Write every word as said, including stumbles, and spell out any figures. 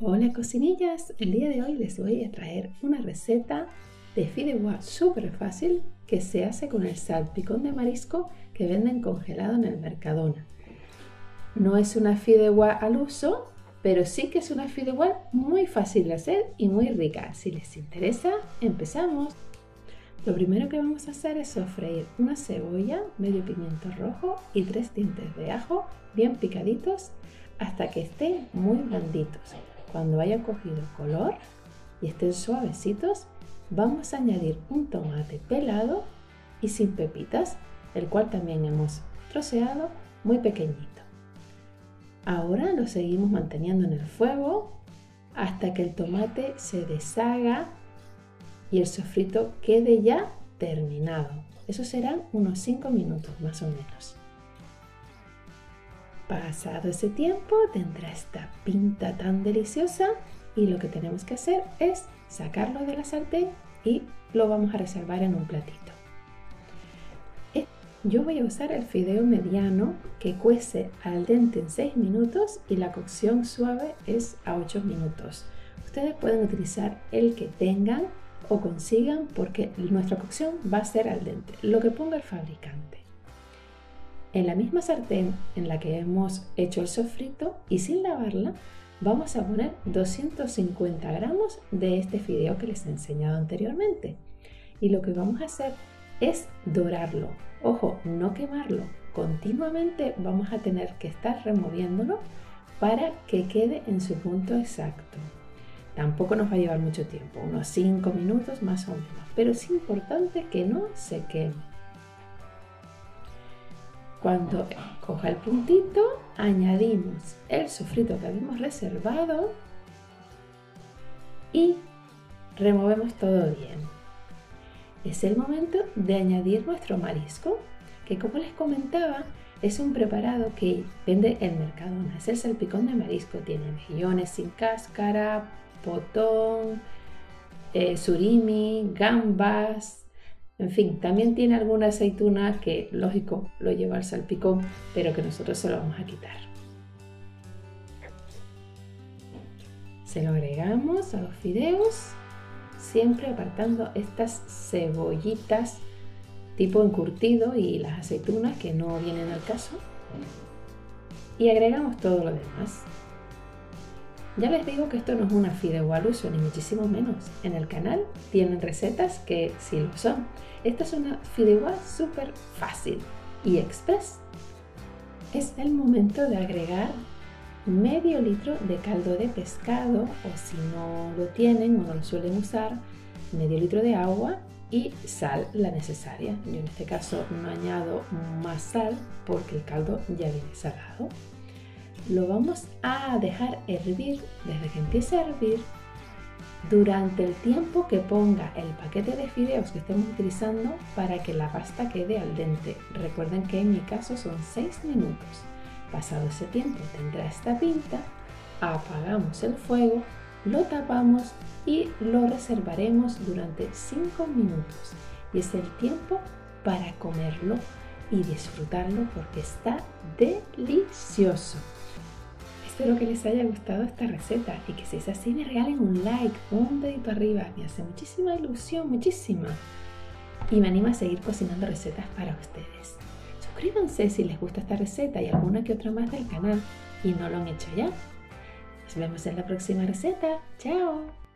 Hola cocinillas, el día de hoy les voy a traer una receta de fideuá súper fácil que se hace con el salpicón de marisco que venden congelado en el Mercadona. No es una fideuá al uso, pero sí que es una fideuá muy fácil de hacer y muy rica. Si les interesa, empezamos. Lo primero que vamos a hacer es sofreír una cebolla, medio pimiento rojo y tres dientes de ajo bien picaditos hasta que estén muy blanditos. Cuando hayan cogido color y estén suavecitos, vamos a añadir un tomate pelado y sin pepitas, el cual también hemos troceado muy pequeñito. Ahora lo seguimos manteniendo en el fuego hasta que el tomate se deshaga y el sofrito quede ya terminado. Eso serán unos cinco minutos más o menos. Pasado ese tiempo tendrá esta pinta tan deliciosa y lo que tenemos que hacer es sacarlo de la sartén y lo vamos a reservar en un platito. Yo voy a usar el fideo mediano que cuece al dente en seis minutos y la cocción suave es a ocho minutos. Ustedes pueden utilizar el que tengan o consigan porque nuestra cocción va a ser al dente, lo que ponga el fabricante. En la misma sartén en la que hemos hecho el sofrito y sin lavarla, vamos a poner doscientos cincuenta gramos de este fideo que les he enseñado anteriormente. Y lo que vamos a hacer es dorarlo. Ojo, no quemarlo. Continuamente vamos a tener que estar removiéndolo para que quede en su punto exacto. Tampoco nos va a llevar mucho tiempo, unos cinco minutos más o menos, pero es importante que no se queme. Cuando coja el puntito, añadimos el sofrito que habíamos reservado y removemos todo bien. Es el momento de añadir nuestro marisco, que como les comentaba, es un preparado que vende el Mercadona. Es el salpicón de marisco, tiene mejillones sin cáscara, potón, eh, surimi, gambas. En fin, también tiene alguna aceituna que, lógico, lo lleva al salpicón, pero que nosotros se lo vamos a quitar. Se lo agregamos a los fideos, siempre apartando estas cebollitas tipo encurtido y las aceitunas que no vienen al caso. Y agregamos todo lo demás. Ya les digo que esto no es una fideuá al uso, ni muchísimo menos. En el canal tienen recetas que sí lo son. Esta es una fideuá súper fácil y express. Es el momento de agregar medio litro de caldo de pescado, o si no lo tienen o no lo suelen usar, medio litro de agua y sal, la necesaria. Yo en este caso no añado más sal porque el caldo ya viene salado. Lo vamos a dejar hervir desde que empiece a hervir durante el tiempo que ponga el paquete de fideos que estemos utilizando para que la pasta quede al dente. Recuerden que en mi caso son seis minutos. Pasado ese tiempo tendrá esta pinta, apagamos el fuego, lo tapamos y lo reservaremos durante cinco minutos. Y es el tiempo para comerlo y disfrutarlo porque está delicioso. Espero que les haya gustado esta receta y que si es así me regalen un like, un dedito arriba, me hace muchísima ilusión, muchísima. Y me anima a seguir cocinando recetas para ustedes. Suscríbanse si les gusta esta receta y alguna que otra más del canal y no lo han hecho ya. Nos vemos en la próxima receta. ¡Chao!